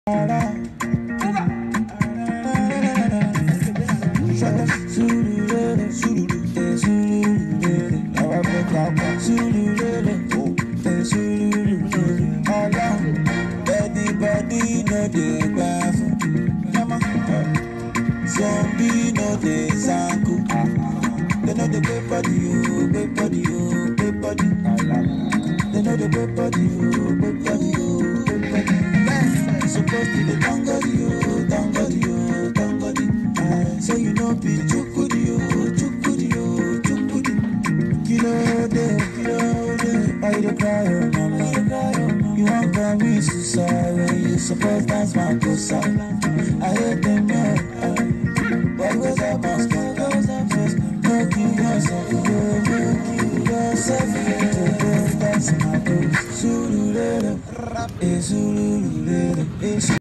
Body no dey baff, zombie no dey zanku. They know the big body, oh, big body, oh, big body. They know the big body, oh, big body, oh, big body. Yes, supposed to be tangody, oh, tangody, oh, tangody. So you know be chukudi, oh, chukudi, oh, chukudi. Kilo de, why you cry, oh, mama? You want come me suicide when you supposed dance my cosa. I hate them, yeah. What goes up, must go, goes up first. No kill yourself, no kill yourself. To go dance my blues. Surulere, Surulere,